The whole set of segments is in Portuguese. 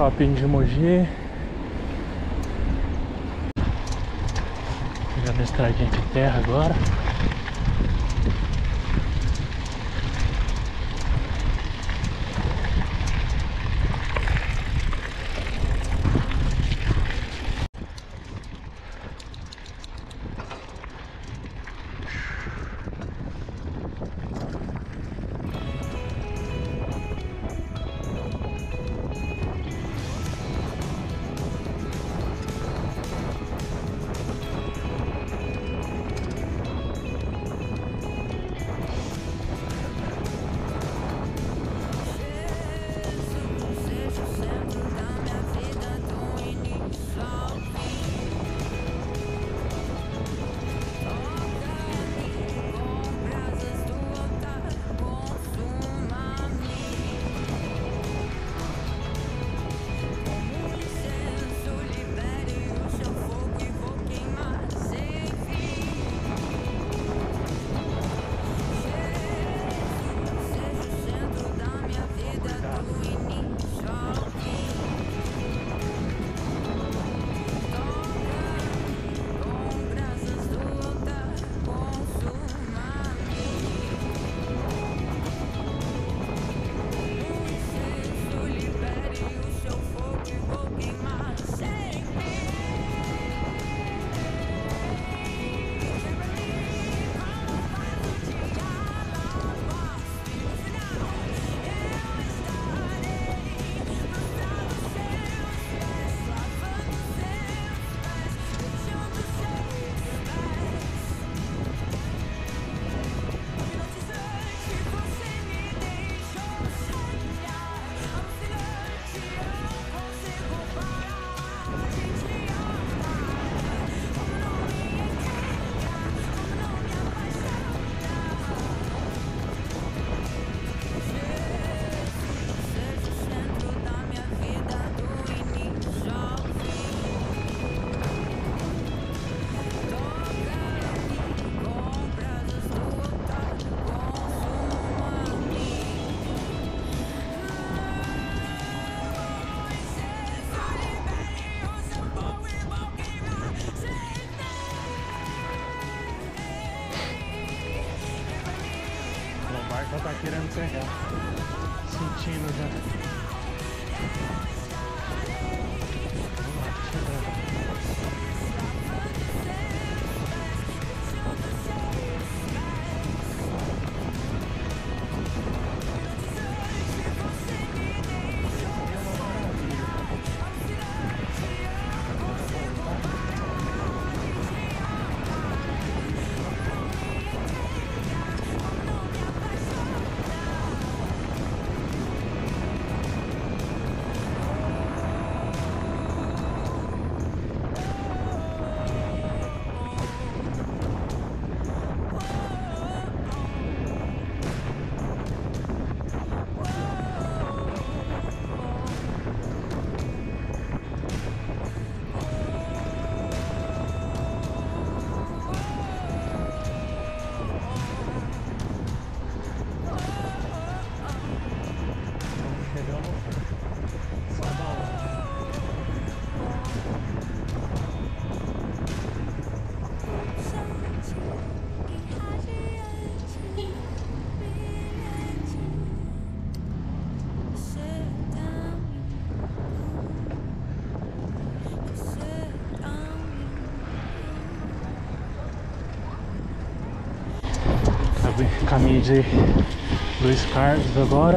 shopping de Mogi. Pegando a estradinha de terra agora. Já tá querendo pegar. Sentindo já. Caminho de Luiz Carlos agora.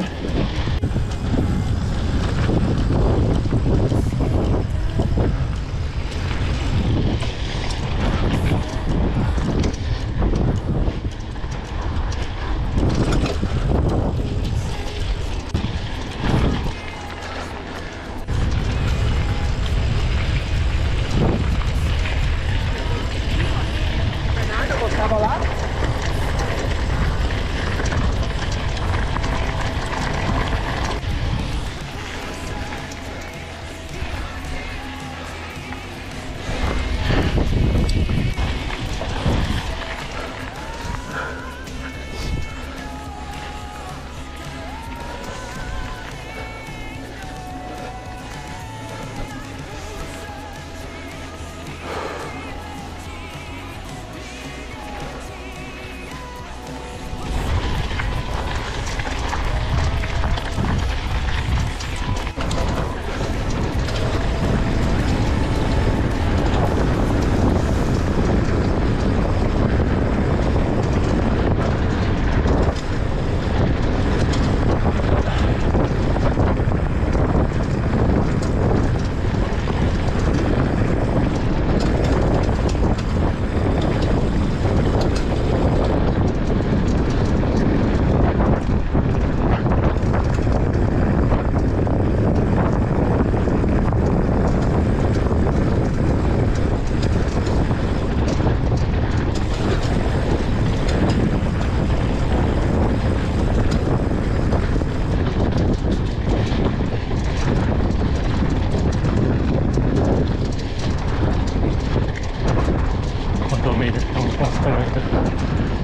família que estão construindo.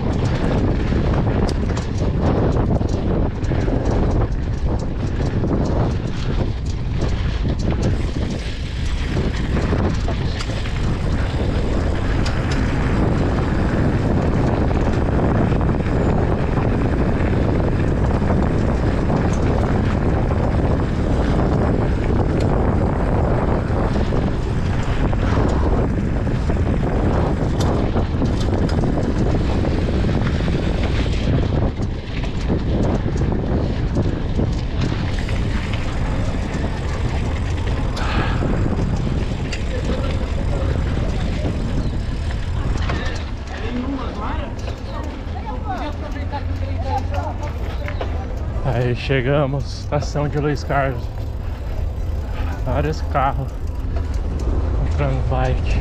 Aí chegamos, estação de Luiz Carlos. Vários carros comprando bike.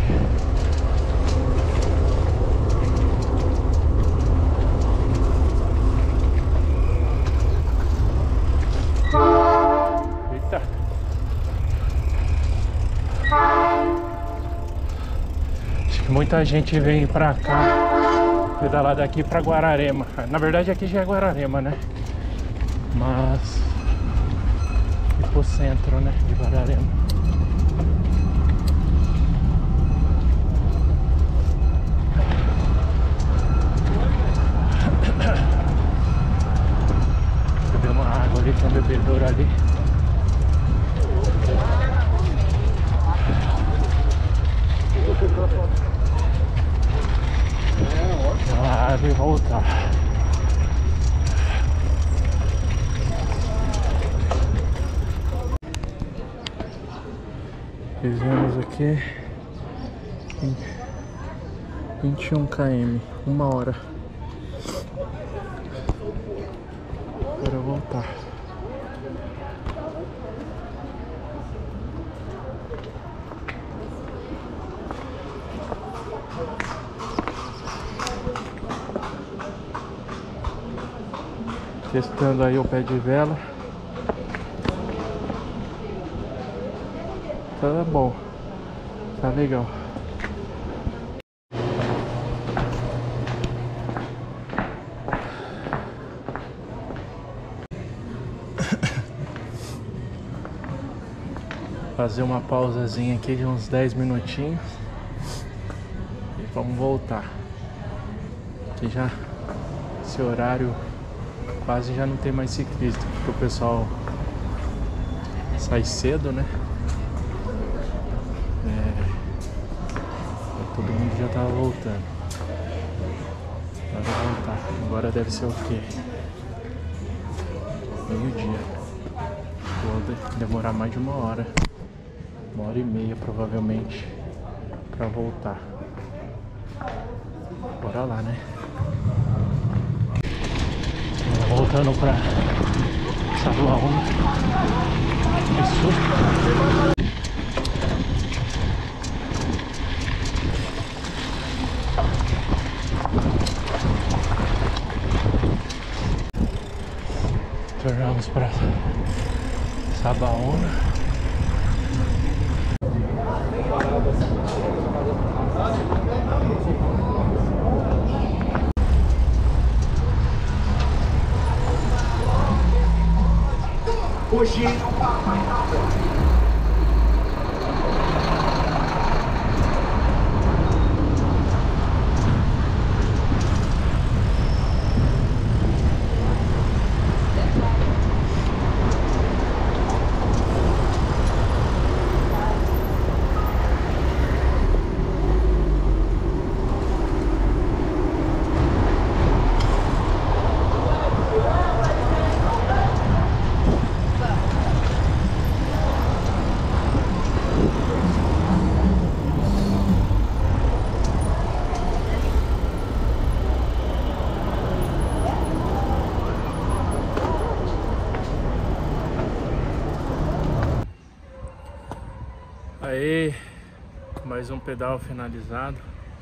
Eita! Acho que muita gente vem pra cá, pedalar daqui pra Guararema. Na verdade aqui já é Guararema, né? Mas ir pro centro, né, de Guararema. Beber uma água ali, tem um bebedouro ali. Lá e voltar. Fizemos aqui 21 km, 1 hora. Agora voltar. Testando aí o pé de vela. Tá bom, tá legal. Fazer uma pausazinha aqui de uns 10 minutinhos e vamos voltar. Aqui já, esse horário quase já não tem mais ciclista, porque o pessoal sai cedo, né? Todo mundo já tava voltando. Agora voltar. Agora deve ser o quê? Meio-dia. Vou demorar mais de 1 hora. 1h30 provavelmente pra voltar. Bora lá, né? Voltando pra Sabaúna. Que susto! Tornamos para Sabaúna. Hoje Aí, mais um pedal finalizado.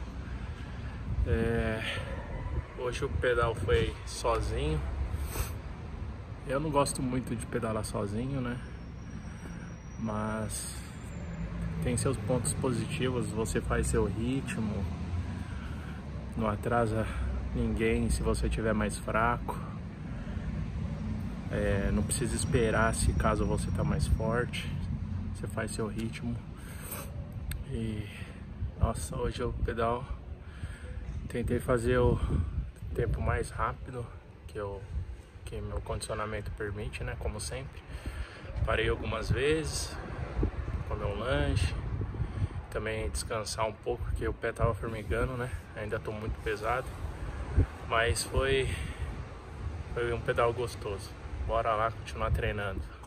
Hoje o pedal foi sozinho. Eu não gosto muito de pedalar sozinho, né? Mas tem seus pontos positivos, você faz seu ritmo, não atrasa ninguém se você estiver mais fraco. Não precisa esperar se caso você tá mais forte. Você faz seu ritmo. E nossa, hoje o pedal tentei fazer o tempo mais rápido que meu condicionamento permite, né? Como sempre. Parei algumas vezes, comer um lanche, também descansar um pouco, porque o pé tava formigando, né? Ainda tô muito pesado, mas foi um pedal gostoso. Bora lá continuar treinando.